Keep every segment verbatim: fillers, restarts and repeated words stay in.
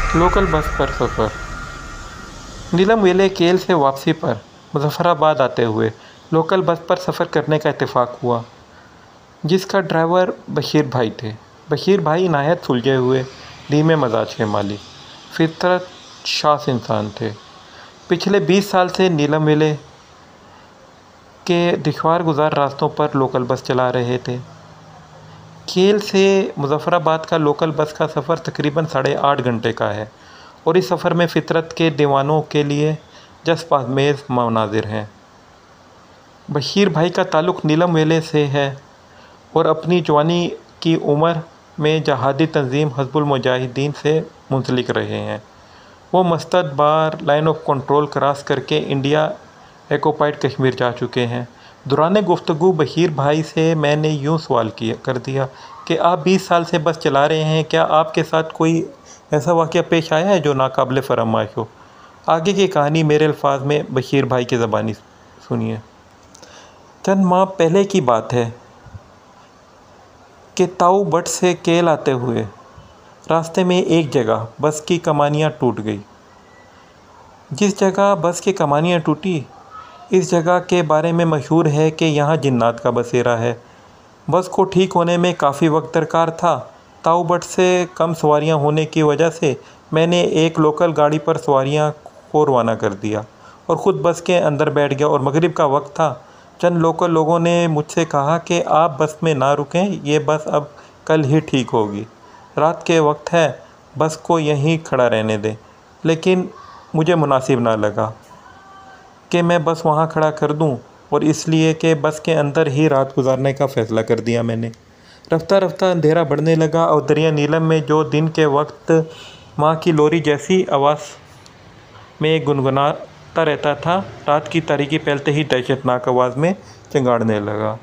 Local bus पर सफ़र। नीलम वेले केल से वापसी पर मुजफ्फराबाद आते हुए लोकल बस पर सफ़र करने का इत्तेफाक हुआ, जिसका ड्राइवर बशीर भाई थे। बशीर भाई नायत सुलझे हुए धीमे मजाज के मालिक, फितरत शास इंसान थे। पिछले बीस साल से नीलम वेले के दुश्वार गुजार रास्तों पर लोकल बस चला रहे थे। केल से मुजफ्फराबाद का लोकल बस का सफ़र तकरीबन साढ़े आठ घंटे का है और इस सफ़र में फितरत के दीवानों के लिए जज्ब आमेज़ मनाजिर हैं। बशीर भाई का ताल्लुक़ नीलम वेले से है और अपनी जवानी की उम्र में जहादी तंजीम हिज़्बुल मुजाहिदीन से मुंसलिक रहे हैं। वो मस्तद बार लाइन ऑफ कंट्रोल क्रॉस करके इंडिया ऑक्युपाइड कश्मीर जा चुके हैं। दौरान गुफ्तगू बशीर भाई से मैंने यूँ सवाल किया कर दिया कि आप बीस साल से बस चला रहे हैं, क्या आपके साथ कोई ऐसा वाक़या पेश आया है जो नाकाबिले फरमाइश हो? आगे की कहानी मेरे अल्फाज में बशीर भाई की ज़बानी सुनिए। चंद माह पहले की बात है कि ताऊ बट से केल आते हुए रास्ते में एक जगह बस की कमानियाँ टूट गई। जिस जगह बस की कमानियाँ टूटी, इस जगह के बारे में मशहूर है कि यहाँ जिन्नात का बसेरा है। बस को ठीक होने में काफ़ी वक्त दरकार था। ताऊ बट से कम सवारियाँ होने की वजह से मैंने एक लोकल गाड़ी पर सवारियाँ को रवाना कर दिया और ख़ुद बस के अंदर बैठ गया और मगरिब का वक्त था। चंद लोकल लोगों ने मुझसे कहा कि आप बस में ना रुकें, ये बस अब कल ही ठीक होगी, रात के वक्त है, बस को यहीं खड़ा रहने दें। लेकिन मुझे मुनासिब ना लगा कि मैं बस वहाँ खड़ा कर दूँ और इसलिए कि बस के अंदर ही रात गुजारने का फ़ैसला कर दिया मैंने। रफ्ता रफ्ता अंधेरा बढ़ने लगा और दरिया नीलम में जो दिन के वक्त माँ की लोरी जैसी आवाज़ में गुनगुनाता रहता था, रात की तारीकी फैलते ही दहशतनाक आवाज़ में चिंगाड़ने लगा।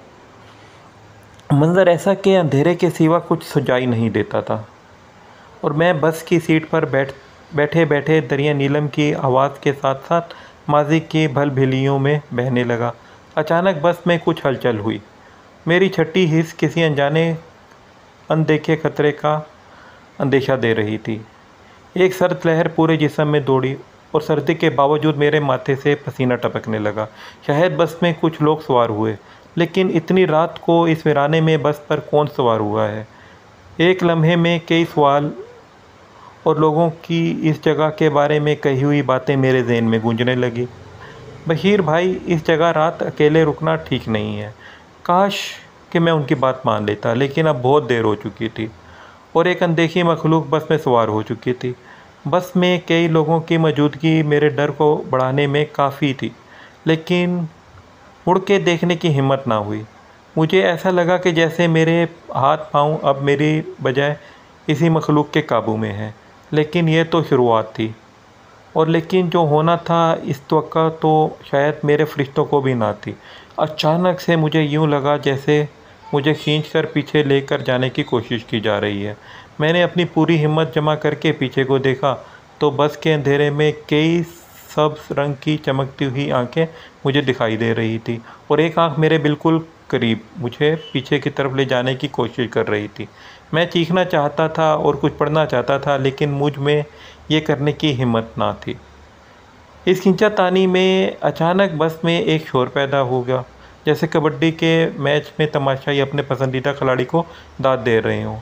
मंजर ऐसा कि अंधेरे के सिवा कुछ सुझाई नहीं देता था और मैं बस की सीट पर बैठ बैठे बैठे दरिया नीलम की आवाज़ के साथ साथ माजी की भलभिलियों में बहने लगा। अचानक बस में कुछ हलचल हुई। मेरी छठी हिस्स किसी अनजाने अनदेखे खतरे का अंदेशा दे रही थी। एक सर्द लहर पूरे जिस्म में दौड़ी और सर्दी के बावजूद मेरे माथे से पसीना टपकने लगा। शायद बस में कुछ लोग सवार हुए, लेकिन इतनी रात को इस वीराने में बस पर कौन सवार हुआ है? एक लम्हे में कई सवाल और लोगों की इस जगह के बारे में कही हुई बातें मेरे जहन में गूंजने लगी। बशीर भाई, इस जगह रात अकेले रुकना ठीक नहीं है। काश कि मैं उनकी बात मान लेता, लेकिन अब बहुत देर हो चुकी थी और एक अनदेखी मखलूक बस में सवार हो चुकी थी। बस में कई लोगों की मौजूदगी मेरे डर को बढ़ाने में काफ़ी थी, लेकिन मुड़ के देखने की हिम्मत ना हुई। मुझे ऐसा लगा कि जैसे मेरे हाथ पाँव अब मेरी बजाय इसी मखलूक के काबू में हैं। लेकिन यह तो शुरुआत थी और लेकिन जो होना था इस तवक्का तो शायद मेरे फरिश्तों को भी ना थी। अचानक से मुझे यूँ लगा जैसे मुझे खींचकर पीछे लेकर जाने की कोशिश की जा रही है। मैंने अपनी पूरी हिम्मत जमा करके पीछे को देखा तो बस के अंधेरे में कई सब्ज़ रंग की चमकती हुई आंखें मुझे दिखाई दे रही थी और एक आंख मेरे बिल्कुल करीब मुझे पीछे की तरफ ले जाने की कोशिश कर रही थी। मैं चीखना चाहता था और कुछ पढ़ना चाहता था, लेकिन मुझ में ये करने की हिम्मत ना थी। इस खींचातानी में अचानक बस में एक शोर पैदा हो गया, जैसे कबड्डी के मैच में तमाशाई अपने पसंदीदा खिलाड़ी को दाद दे रहे हों।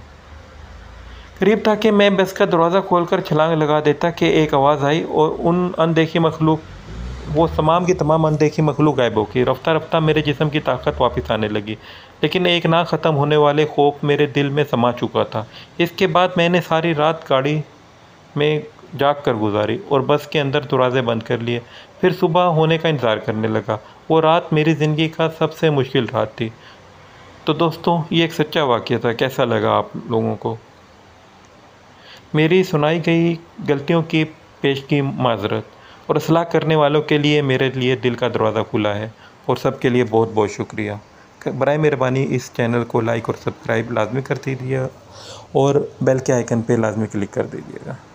करीब था कि मैं बस का दरवाज़ा खोलकर छलांग लगा देता कि एक आवाज़ आई और उन अनदेखी मखलूक वो तमाम की तमाम अनदेखी मखलूक गायब हो गई। रफ्ता रफ्ता मेरे जिस्म की ताकत वापस आने लगी, लेकिन एक ना ख़त्म होने वाले खौफ मेरे दिल में समा चुका था। इसके बाद मैंने सारी रात गाड़ी में जाग कर गुजारी और बस के अंदर दरवाज़े बंद कर लिए। फिर सुबह होने का इंतज़ार करने लगा। वो रात मेरी ज़िंदगी का सबसे मुश्किल रात थी। तो दोस्तों, ये एक सच्चा वाक़या था। कैसा लगा आप लोगों को? मेरी सुनाई गई गलतियों की पेश की माज़रत और असलाह करने वालों के लिए मेरे लिए दिल का दरवाज़ा खुला है और सबके लिए बहुत बहुत शुक्रिया। बराए मेहरबानी इस चैनल को लाइक और सब्सक्राइब लाजमी कर दीजिए और बेल के आइकन पे लाजमी क्लिक कर दीजिएगा।